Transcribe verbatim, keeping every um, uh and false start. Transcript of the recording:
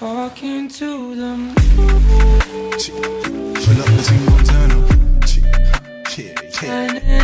talking to them. Pull up the team, turn up. Yeah, yeah.